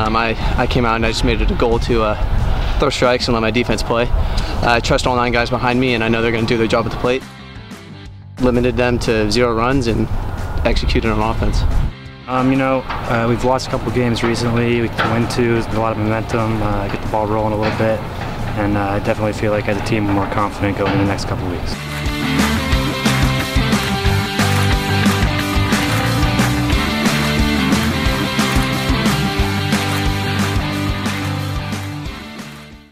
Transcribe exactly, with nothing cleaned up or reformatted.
Um, I, I came out and I just made it a goal to uh, throw strikes and let my defense play. Uh, I trust all nine guys behind me, and I know they're going to do their job at the plate. Limited them to zero runs and executed on offense. Um, you know, uh, we've lost a couple games recently. We can win two. There's been a lot of momentum. Uh, get the ball rolling a little bit, and uh, I definitely feel like as a team we're more confident going into the next couple weeks.